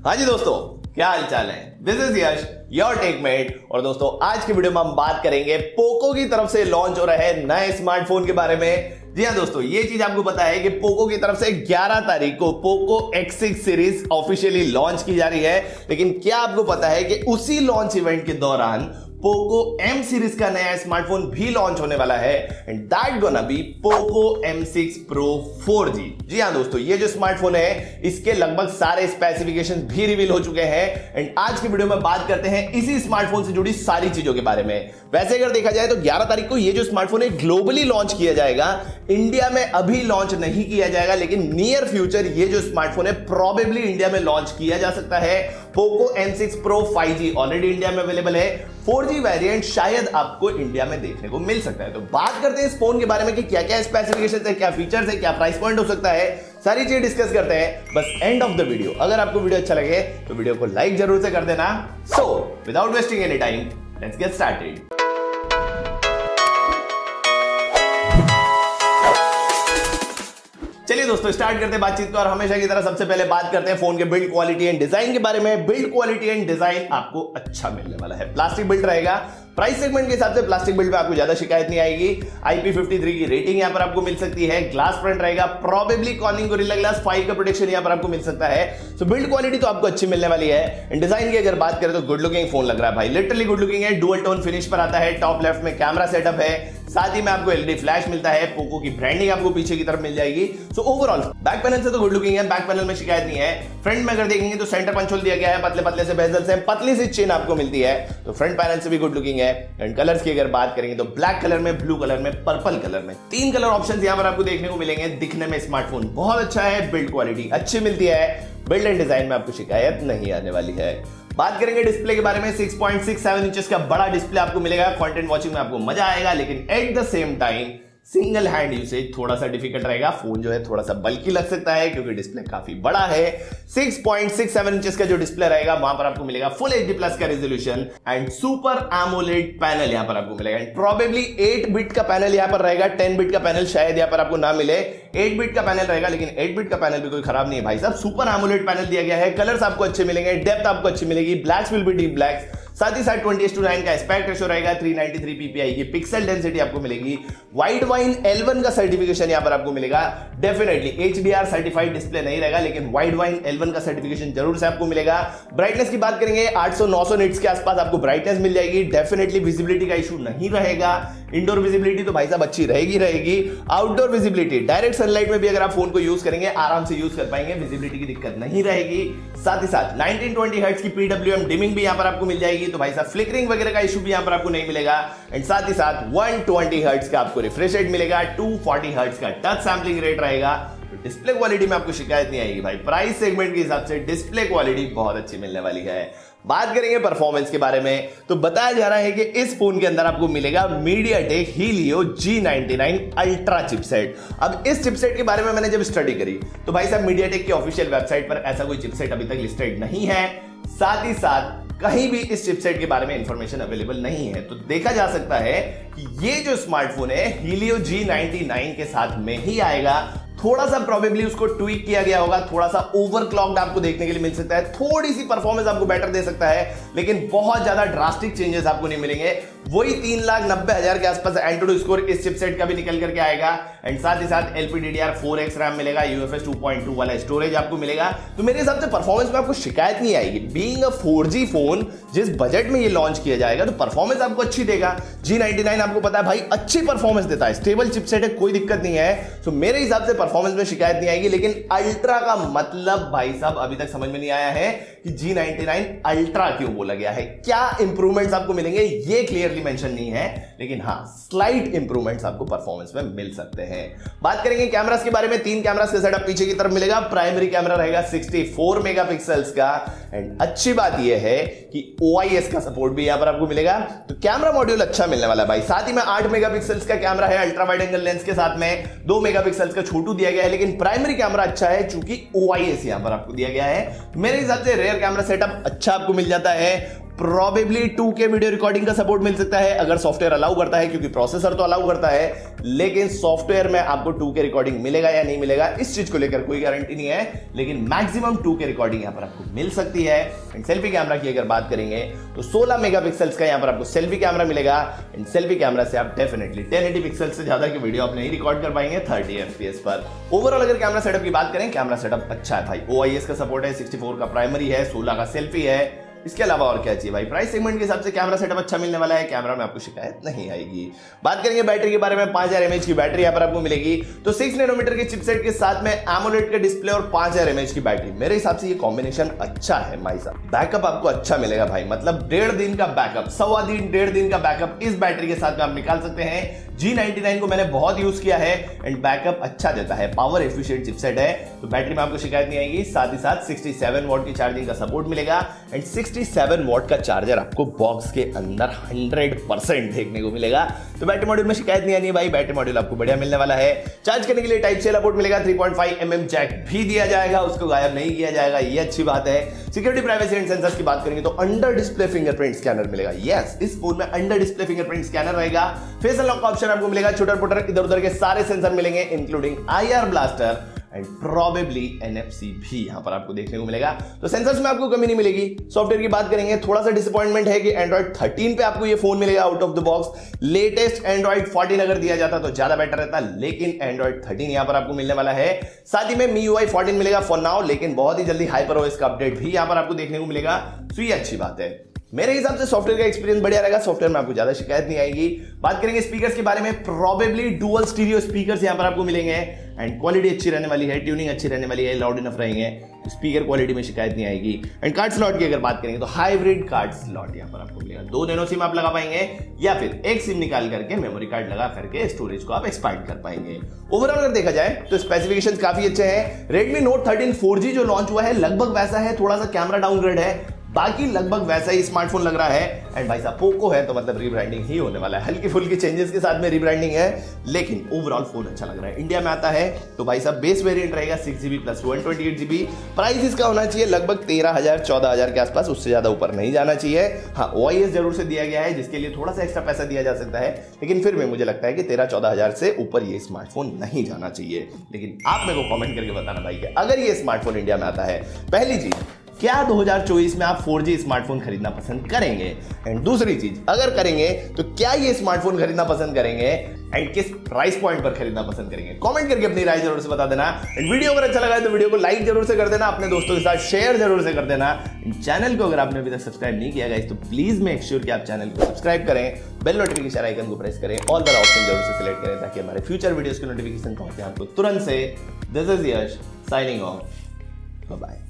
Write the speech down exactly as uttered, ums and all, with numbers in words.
हाँ जी दोस्तों, क्या हाल चाल है। This is Yash your techmate. और दोस्तों आज की वीडियो में हम बात करेंगे पोको की तरफ से लॉन्च हो रहे नए स्मार्टफोन के बारे में। जी हाँ दोस्तों, ये चीज आपको पता है कि पोको की तरफ से ग्यारह तारीख को Poco X six series officially launch की जा रही है। लेकिन क्या आपको पता है कि उसी लॉन्च इवेंट के दौरान पोको एम सीरीज का नया स्मार्टफोन भी लॉन्च होने वाला है and that gonna be Poco M six pro four G. जी हाँ दोस्तों, ये जो स्मार्टफोन है इसके लगभग सारे स्पेसिफिकेशन भी रिवील हो चुके हैं एंड आज की वीडियो में बात करते हैं इसी स्मार्टफोन से जुड़ी सारी चीजों के बारे में। वैसे अगर देखा जाए तो ग्यारह तारीख को ये जो स्मार्टफोन है ग्लोबली लॉन्च किया जाएगा, इंडिया में अभी लॉन्च नहीं किया जाएगा, लेकिन नियर फ्यूचर ये जो स्मार्टफोन है प्रोबेबली इंडिया में लॉन्च किया जा सकता है। Poco M six pro five G already India में अवेलेबल है, फोर जी वेरिएंट शायद आपको इंडिया में देखने को मिल सकता है। तो बात करते हैं इस फोन के बारे में कि क्या क्या स्पेसिफिकेशंस है, क्या फीचर्स है, क्या प्राइस पॉइंट हो सकता है, सारी चीजें डिस्कस करते हैं बस एंड ऑफ द वीडियो। अगर आपको वीडियो अच्छा लगे तो वीडियो को लाइक जरूर से कर देना। So without wasting any time let's get started. चलिए दोस्तों स्टार्ट करते हैं बातचीत को और हमेशा की तरह सबसे पहले बात करते हैं फोन के बिल्ड क्वालिटी एंड डिजाइन के बारे में। बिल्ड क्वालिटी एंड डिजाइन आपको अच्छा मिलने वाला है, प्लास्टिक बिल्ड रहेगा। प्राइस सेगमेंट के हिसाब से प्लास्टिक बिल्ड में आपको ज्यादा शिकायत नहीं आएगी। आई पी फिफ्टी थ्री की रेटिंग यहां पर आपको मिल सकती है। ग्लास फ्रंट रहेगा, probably Corning Gorilla glass five का प्रोटेक्शन यहां पर आपको मिल सकता है। सो बिल्ड क्वालिटी तो आपको अच्छी मिलने वाली है। एंड डिजाइन की अगर बात करें तो गुड लुकिंग फोन लग रहा है भाई, लिटरली गुड लुकिंग है। डुअल टोन फिनिश पर आता है, टॉप लेफ्ट में कैमरा सेटअप है, साथ ही में आपको एलईडी फ्लैश मिलता है, पोको की ब्रांडिंग आपको पीछे की तरफ मिल जाएगी। सो ओवरऑल बैक पैनल से तो गुड लुकिंग है, बैक पैनल में शिकायत नहीं है। फ्रंट में अगर देखेंगे तो सेंटर पंच होल दिया गया है, पतले पतले से बेजल से पतली सी चेन आपको मिलती है, तो फ्रंट पैनल से भी गुड लुकिंग है। एंड कलर्स की अगर बात करेंगे तो ब्लैक कलर में, ब्लू कलर में, पर्पल कलर में, तीन कलर ऑप्शंस यहां पर आपको देखने को मिलेंगे। दिखने में स्मार्टफोन बहुत अच्छा है, बिल्ड क्वालिटी अच्छी मिलती है, बिल्ड एंड डिजाइन में आपको शिकायत नहीं आने वाली है। बात करेंगे डिस्प्ले के बारे में, six point six seven inches का बड़ा डिस्प्ले आपको मिलेगा। कंटेंट वॉचिंग में आपको मजा आएगा, लेकिन at the same time single hand usage थोड़ा सा डिफिकल्ट रहेगा। फोन जो है थोड़ा सा बल्कि लग सकता है क्योंकि डिस्प्ले काफी बड़ा है। Six point six seven inches का जो डिस्प्ले रहेगा वहां पर आपको मिलेगा फुल एचडी प्लस का resolution and super AMOLED panel यहां पर आपको मिलेगा। एंड प्रोबेबली एट बिट का पैनल यहां पर रहेगा, टेन बिट का पैनल शायद यहां पर आपको ना मिले। एट बिट का पैनल रहेगा, लेकिन एट बिट का पैनल भी कोई खराब नहीं है भाई साहब। सुपर एमोलेड पैनल दिया गया है, कलर्स आपको अच्छे मिलेंगे, डेप्थ आपको अच्छी मिलेगी, blacks will be deep blacks. साथ ही साथ ट्वेंटी इस टू नाइन का एस्पेक्ट रेशियो रहेगा, थ्री नाइंटी थ्री पीपीआई की पिक्सल डेंसिटी आपको मिलेगी, वाइड वाइन एल वन का सर्टिफिकेशन यहां पर आपको मिलेगा। डेफिनेटली एचडीआर सर्टिफाइड डिस्प्ले नहीं रहेगा, लेकिन वाइड वाइन एल वन का सर्टिफिकेशन जरूर से आपको मिलेगा। ब्राइटनेस की बात करेंगे, आठ सौ नौ सौ निट्स के आसपास आपको ब्राइटनेस मिल जाएगी। डेफिनेटली विजिबिलिटी का इशू नहीं रहेगा। इंडोर विजिबिलिटी तो भाई साहब अच्छी रहेगी रहेगी आउटडोर विजिबिलिटी, डायरेक्ट सनलाइट में भी अगर आप फोन को यूज करेंगे आराम से यूज कर पाएंगे, विजिबिलिटी की दिक्कत नहीं रहेगी। साथ ही साथ नाइनटीन ट्वेंटी हर्ट्ज की पीडब्ल्यूएम डिमिंग भी यहां पर आपको मिल जाएगी, तो भाई साहब फ्लिकरिंग वगैरह का इशू भी यहां पर आपको नहीं मिलेगा। एंड साथ ही साथ वन ट्वेंटी हर्ट्ज का आपको रिफ्रेश रेट मिलेगा, टू फोर्टी हर्ट्ज का टच सैंपलिंग रेट रहेगा। तो डिस्प्ले क्वालिटी में आपको शिकायत नहीं आएगी भाई। प्राइस सेगमेंट के हिसाब से डिस्प्ले क्वालिटी बहुत अच्छी मिलने वाली है। बात करेंगे परफॉर्मेंस के बारे में, तो बताया जा रहा है कि इस फोन के अंदर आपको मिलेगा MediaTek Helio G ninety nine ultra chipset. अब इस चिपसेट के बारे में मैंने जब स्टडी करी तो भाई साहब मीडियाटेक की ऑफिशियल वेबसाइट पर ऐसा कोई चिपसेट अभी तक लिस्टेड नहीं है, साथ ही साथ कहीं भी इस चिपसेट के बारे में इंफॉर्मेशन अवेलेबल नहीं है। तो देखा जा सकता है कि ये जो स्मार्टफोन है हीलियो जी नाइंटी नाइन के साथ में ही आएगा। थोड़ा सा प्रोबेबली उसको ट्वीक किया गया होगा, थोड़ा सा ओवरक्लॉक्ड आपको देखने के लिए मिल सकता है, थोड़ी सी परफॉर्मेंस आपको बेटर दे सकता है, लेकिन बहुत ज्यादा ड्रास्टिक चेंजेस आपको नहीं मिलेंगे। वही तीन लाख नब्बे हजार के आसपास एंट्रोइड स्कोर इस चिपसेट का भी निकल करके आएगा। एंड साथ ही साथ एलपीडीडीआर फोर एक्स रैम मिलेगा, यूएफएस टू पॉइंट टू वाला स्टोरेज आपको मिलेगा। तो मेरे हिसाब से परफॉर्मेंस में आपको शिकायत नहीं आएगी। Being a four G phone, जिस बजट में ये लॉन्च किया जाएगा तो परफॉर्मेंस आपको अच्छी देगा। जी नाइंटी नाइन आपको पता है भाई अच्छी परफॉर्मेंस देता है, स्टेबल चिपसेट है, कोई दिक्कत नहीं है। तो मेरे हिसाब से परफॉर्मेंस में शिकायत नहीं आएगी। लेकिन अल्ट्रा का मतलब भाई साहब अभी तक समझ में नहीं आया है कि जी नाइंटी नाइन अल्ट्रा क्यों बोला गया है, क्या इंप्रूवमेंट्स आपको मिलेंगे ये क्लियरली मेंशन नहीं है, लेकिन हाँ स्लाइट इंप्रूवमेंट्स आपको परफॉर्मेंस में मिल सकते हैं। बात करेंगे कैमरास के बारे में, तीन कैमरास का सेटअप पीछे की तरफ मिलेगा। प्राइमरी कैमरा रहेगा सिक्सटी फोर मेगापिक्सल्स का एंड अच्छी बात यह है कि ओआईएस का सपोर्ट भी यहां पर आपको मिलेगा, तो कैमरा मॉड्यूल अच्छा मिलने वाला है भाई। साथ ही में आठ मेगापिक्सल्स का कैमरा है अल्ट्रा वाइड एंगल लेंस के साथ में, दो मेगापिक्सल्स का छोटू दिया गया है, लेकिन प्राइमरी कैमरा अच्छा है चूंकि ओआईएस यहां पर आपको दिया गया है। मेरे हिसाब से रेयर कैमरा सेटअप अच्छा आपको मिल जाता है। Probably two K video recording का सपोर्ट मिल सकता है अगर सॉफ्टवेयर अलाउ करता है, क्योंकि प्रोसेसर तो अलाउ करता है, लेकिन सॉफ्टवेयर में आपको टू के रिकॉर्डिंग मिलेगा या नहीं मिलेगा इस चीज को लेकर कोई गारंटी नहीं है, लेकिन मैक्सिमम टू के रिकॉर्डिंग यहां पर आपको मिल सकती है। एंड सेल्फी कैमरा की अगर बात करेंगे तो सोलह मेगापिक्सल्स का यहां पर आपको सेल्फी कैमरा मिलेगा। एंड सेल्फी कैमरा से आप डेफिनेटली टेन एटी पिक्सल से ज्यादा की वीडियो आप नहीं रिकॉर्ड कर पाएंगे थर्टी एफपीएस पर। ओवरऑल अगर कैमरा सेटअप की बात करें, कैमरा सेटअप अच्छा है भाई, ओआईएस का सपोर्ट है, सिक्सटी फोर का प्राइमरी है, सोलह का सेल्फी है, इसके अलावा और क्या चाहिए भाई। प्राइस सेगमेंट के हिसाब से कैमरा सेटअप अच्छा मिलने वाला है, कैमरा में आपको शिकायत नहीं आएगी। बात करेंगे बैटरी के बारे में, पांच हजार एमएच की बैटरी यहां पर आपको मिलेगी। तो सिक्स नैनोमीटर के चिपसेट के साथ में एमोलेड का डिस्प्ले और पांच हजार एमएच की बैटरी, मेरे हिसाब से ये कॉम्बिनेशन अच्छा है भाई साहब। बैकअप आपको अच्छा मिलेगा भाई, मतलब डेढ़ दिन का बैकअप, सवा दिन डेढ़ दिन का बैकअप इस बैटरी के साथ में आप निकाल सकते हैं। जी नाइंटी नाइन को मैंने बहुत यूज किया है एंड बैकअप अच्छा देता है, पावर एफिशिएंट चिपसेट है, तो बैटरी में आपको शिकायत नहीं आएगी। साथ ही साथ सिक्सटी सेवन वॉट की चार्जिंग का सपोर्ट मिलेगा एंड सिक्सटी सेवन वॉट का चार्जर आपको बॉक्स के अंदर हंड्रेड परसेंट देखने को मिलेगा, तो बैटरी मॉड्यूल में शिकायत नहीं आनी है भाई। बैटरी मॉड्यूल आपको बढ़िया मिलने वाला है। चार्ज करने के लिए टाइप सी सपोर्ट मिलेगा, three point five M M jack भी दिया जाएगा, उसको गायब नहीं किया जाएगा, ये अच्छी बात है। सिक्योरिटी प्राइवेसी एंड सेंसर्स की बात करेंगे तो अंडर डिस्प्ले फिंगरप्रिंट स्कैनर मिलेगा। यस, इस फोन में अंडर डिस्प्ले फिंगरप्रिंट स्कैनर रहेगा। फेस अनलॉक का ऑप्शन आपको मिलेगा, छोटा पोटर इधर उधर के सारे सेंसर मिलेंगे including IR blaster and probably NFC भी यहां पर आपको देखने को मिलेगा, तो सेंसर्स में आपको कमी नहीं मिलेगी। सॉफ्टवेयर की बात करेंगे, थोड़ा सा डिसअपॉइंटमेंट है कि एंड्रॉइड थर्टीन पे आपको ये फोन मिलेगा out of the box. Latest Android fourteen अगर दिया जाता तो ज्यादा बेटर रहता, लेकिन एंड्रॉइड थर्टीन यहां पर आपको मिलने वाला है। साथ ही में M I U I fourteen मिलेगा फॉर नाउ, लेकिन बहुत ही जल्दी हाइपर ओएस का अपडेट भी यहां पर आपको देखने को मिलेगा, तो ये अच्छी बात है। मेरे हिसाब से सॉफ्टवेयर का एक्सपीरियंस बढ़िया रहेगा, सॉफ्टवेयर में आपको ज्यादा शिकायत नहीं आएगी। बात करेंगे स्पीकर्स के बारे में, प्रोबेबली डुअल स्टीरियो स्पीकर्स यहां पर आपको मिलेंगे एंड क्वालिटी अच्छी रहने वाली है, ट्यूनिंग अच्छी रहने वाली है, लाउड इनफ रहेंगे, स्पीकर क्वालिटी में शिकायत नहीं आएगी। एंड कार्ड स्लॉट की अगर बात करेंगे तो हाइब्रिड कार्ड स्लॉट यहां पर आपको मिलेगा, दो नैनो सिम आप लगा पाएंगे या फिर एक सिम निकाल करके मेमोरी कार्ड लगा करके स्टोरेज को आप एक्सपांड कर पाएंगे। ओवरऑल अगर देखा जाए तो स्पेसिफिकेशंस काफी अच्छे हैं। Redmi Note thirteen four G जो लॉन्च हुआ है लगभग वैसा है, थोड़ा सा कैमरा डाउनग्रेड है, बाकी लगभग वैसा ही स्मार्टफोन लग रहा है। एंड भाई साहब पोको है तो मतलब रीब्रांडिंग ही होने वाला है, हल्की फुल्की चेंजेस के साथ में रीब्रांडिंग है, लेकिन ओवरऑल फोन अच्छा लग रहा है। इंडिया में आता है तो भाई साहब बेस वेरिएंट रहेगा six GB plus one twenty eight GB. Price इसका होना चाहिए लगभग तेरह हजार चौदह हजार के आसपास, उससे ज्यादा ऊपर नहीं जाना चाहिए। हाँ, ओआईएस जरूर से दिया गया है जिसके लिए थोड़ा सा एक्स्ट्रा पैसा दिया जा सकता है, लेकिन फिर भी मुझे लगता है कि तेरह चौदह हजार से ऊपर ये स्मार्टफोन नहीं जाना चाहिए। लेकिन आप मेरे को कमेंट करके बताना भाई कि अगर ये स्मार्टफोन इंडिया में आता है, पहली चीज क्या दो हज़ार चौबीस में आप फोर जी स्मार्टफोन खरीदना पसंद करेंगे, एंड दूसरी चीज अगर करेंगे तो क्या ये स्मार्टफोन खरीदना पसंद करेंगे एंड किस प्राइस पॉइंट पर खरीदना पसंद करेंगे। कमेंट करके अपनी राय जरूर से बता देना। एंड वीडियो अगर अच्छा लगा है तो वीडियो को लाइक जरूर से कर देना, अपने दोस्तों के साथ शेयर जरूर से कर देना। चैनल को अगर आपने अभी तक सब्सक्राइब नहीं किया गाइस तो प्लीज मेक श्योर कि आप चैनल को सब्सक्राइब करें, बेल नोटिफिकेशन आइकन को प्रेस करें, ऑल वाला ऑप्शन जरूर से सिलेक्ट करें ताकि हमारे फ्यूचर वीडियोस के नोटिफिकेशन पहुंचे आपको तुरंत से। This is Yash signing off, bye bye.